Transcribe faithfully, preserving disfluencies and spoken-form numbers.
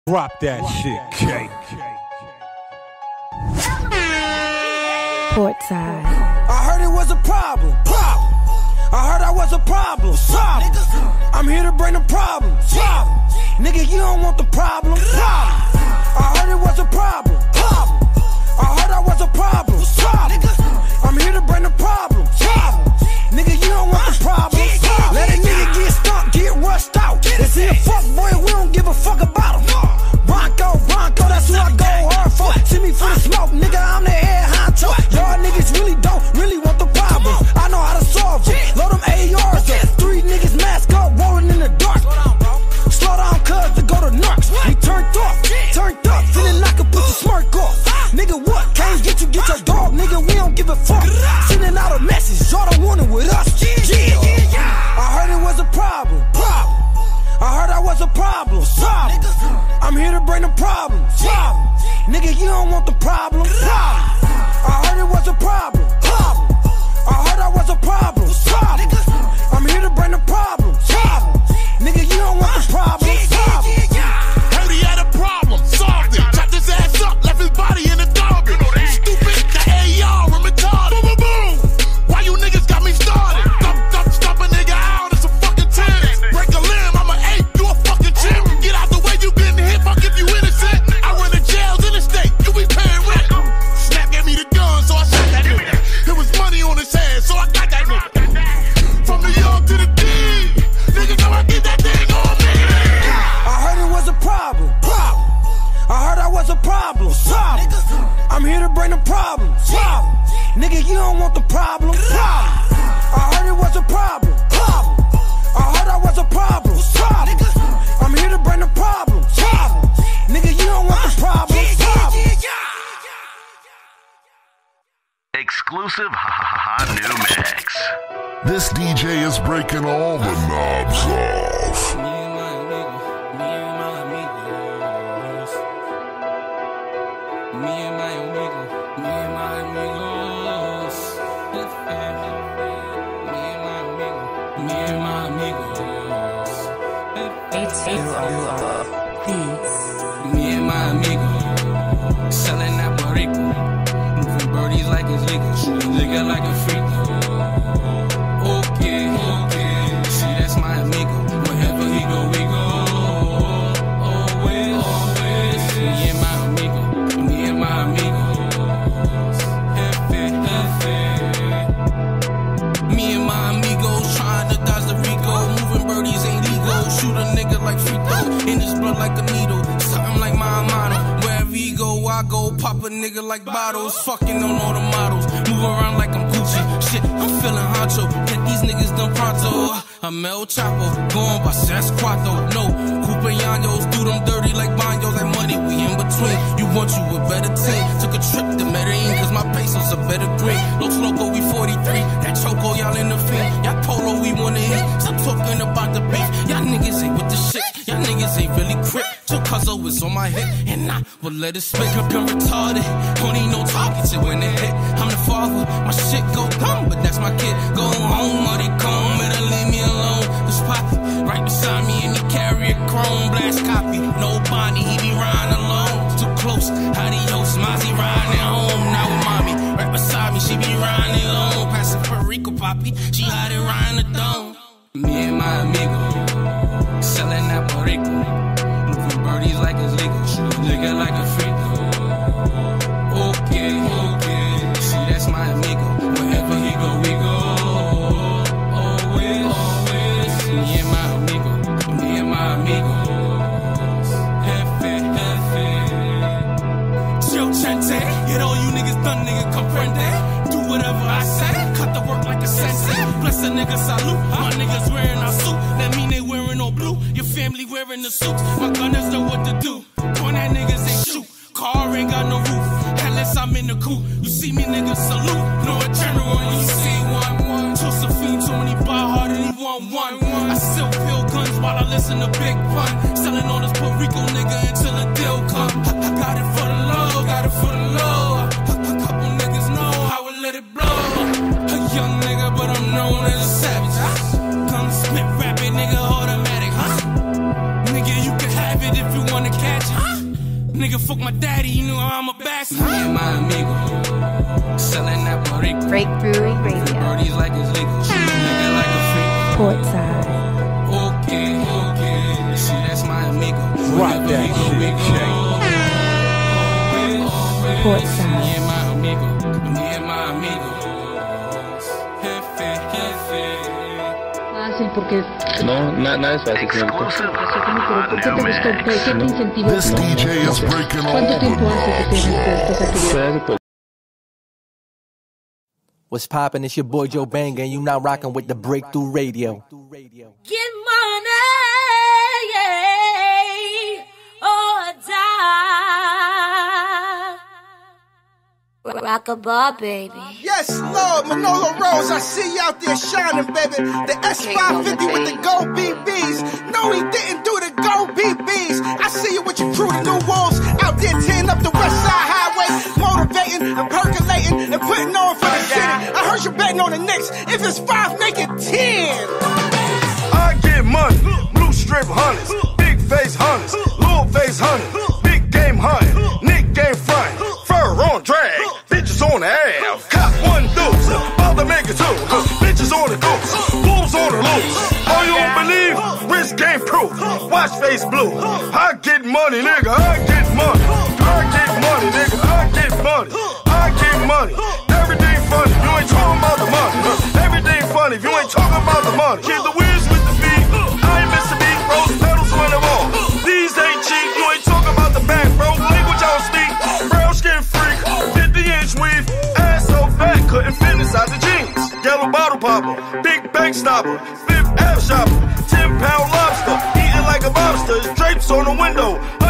Drop that shit, K. Portside. I heard it was a problem. Problem. I heard I was a problem. Problem. I'm here to bring the problem. Problem. Nigga, you don't want the problem. Problem. I heard it was a problem. Problem. I heard I was a problem. Problem. I'm here to bring the problem. Problem. Nigga, you don't want the problem. Let a nigga get stuck, get rushed out. They see a fuck boy, we don't give a fuck about him. Bronco, Bronco, that's who I go hard for. See me for the smoke, nigga, I'm the head honcho. Y'all niggas really don't really want the problem. I know how to solve them. Load them A Rs up. Three niggas mask up, rolling in the dark. Slow down, cuz to go to Narcs. We turned off, turned up, feeling like I put the smirk off. Nigga, what? Can't get you, get your dog, nigga, we don't give a fuck. Sending out a message, y'all don't want it with us. Yeah. I heard it was a problem. Problem. I heard I was a problem. Problem. I'm here to bring the problem. Problem. Nigga, you don't want the problem. Problem. I heard it was a problem. Problem. I heard I was a problem. Problem. I'm here to bring the problem. Problem. Nigga, you don't want the problem. Problem. Heard he had a problem. Solved it. Chopped his ass up. Left his body in the garbage. Stupid. The A R. I'm retarded. Boom, boom, boom. Why you niggas got me started? Dump, dump, stomp a nigga out. It's a fucking ten. Break a limb. I'm an ape. You a fucking chimp. Get out the way. You getting hit. Fuck if you innocent. I run the jails in the state. You be paying rent. Snap gave me the gun, so I shot that nigga. It was money on his head, so I got that nigga. From New York to the D. Nigga, come and get that thing on me. I heard it was a problem. Problem. I heard I was a problem. Problem. I'm here to bring the problem. Problem. Nigga, you don't want the problem. Problem. I heard it was a problem. Problem. I heard I was a problem. Problem. I'm here to bring the problem. Problem. Nigga, you don't want the problem. Problem. Exclusive hot new mix. This D J is breaking all the knobs off. Me and my amigo, me and my amigos. Me and my amigo, me and my amigos. Me and my amigo, me and my amigos. It's you on the beats. Me and my amigo, selling that burrito. Moving birdies like it's legal. Nigga like a freak. Okay, okay. See, that's my amigo. Wherever he go, we go. Always, always. Me and my amigo. Me and my amigos. Hefe, hefe. Me and my amigos trying to dodge the Rico. Moving birdies ain't legal. Shoot a nigga like free throw. In his blood like a needle. Something like my motto. Wherever he go, I go. Pop a nigga like bottles. Fucking on all the models. Move around like I'm Gucci. Shit, I'm feeling honcho. Get these niggas done pronto. I'm El Chapo. Going by Sasquatho. No, Cupayanos. Do them dirty like banjos. That money, we in between. You want you a better team. Took a trip to Medellin. Cause my pesos are better green. Los Loco, we forty-three. That Choco, y'all in the field. Y'all Polo, we wanna hit. Stop talking about the beef. Y'all niggas ain't with the shit. Y'all niggas ain't really crip. Your cousin was on my hip. And I will let it spit. I'm retarded. Don't need no talking to when it hit. I'm the father. My shit go dumb, but that's my kid. Go home, or they come. Better leave me alone. Cause Poppy right beside me and he carry a chrome blast copy. No Bonnie, he be riding alone. Too close. Adios, Mozzie riding home. Now with mommy right beside me, she be riding alone. Passing Puerto Rico, Poppy. She had it riding the dome. Me and my amigo selling that burrito. Moving birdies like it's legal. Nigga like a freak. Okay, okay. See, that's my amigo. Wherever he go, we go. Always, always. Me and my amigo. Me and my amigos. Hefe, hefe. Chill, chente. Get all you niggas done, nigga, comprende. Do whatever I say. Cut the work like a sensei. Bless a nigga, salute. My niggas wearing our suit. That mean they wearing all blue. Your family wearing the suits. My gunners know what to do. Point at niggas, they shoot. Car ain't got no roof. Unless I'm in the coupe. You see me, niggas, salute. No a general, you see one, one. Josephine, too many buy hard and he want one, one. I still peel guns while I listen to Big Pun. Selling all this Puerto Rico nigga until a deal come. I, I got it for the low, got it for the low. A, a couple niggas know I would let it blow. A young nigga, but I'm known as a savage. Huh? Come spit rapid, nigga, automatic, huh? Nigga, you can have it if you wanna catch it. Nigga, fuck my daddy, you know I'm a bastard. Me and my amigo, selling that Puerto Breakthrough Radio. Birdies like it's legal. Nigga like a freak. Portside. Okay, okay. See, that's my amigo. Rock that shit, Shay. Portside. Me and my amigo. Me and my amigo. Jefe, jefe. Fácil porque no, na, nada es fácil. Exclusive ¿por qué te gustó? ¿Qué, qué te incentivó? This D J is breaking all ¿Cuánto the tiempo hace que tienes estas actividades? Fue hace poco. What's poppin'? It's your boy Joe Banga, and you now rockin' with the Breakthrough Radio. Get money, or die. Rock a bar, baby. Yes, Lord, Manolo Rose, I see you out there shining, baby. The S five fifty with the gold B Bs. No, he didn't do the gold B Bs. I see you with your crew, the new wolves, out there tearing up the West Side Highway, motivating and percolating and putting on for the city. I heard you betting on the Knicks. If it's five, make it ten. I get money, blue strip hunters, big face hunters, little face hunters, big game hunting, Nick game front, fur on drag, bitches on the ass, cop one deuce, about to make it two, bitches on the goose, wolves on the loose. Oh, you don't believe? Wrist game proof, watch face blue. I get money, nigga, I get money, I get money, nigga, I get money, I get money. Everything funny, you ain't talking about the money. Everything funny, if you ain't talking about the money. Keep the wheels with the beat, I ain't miss the beat, rose petals when I'm on. These ain't cheap, you ain't talking about the back, bro. Language I don't speak, brown skin freak, fifty inch weave, ass so fat, couldn't fit inside the jeans. Yellow bottle popper, big bank stopper, fifth Ave shopper, ten pound lobster, eating like a lobster, drapes on the window,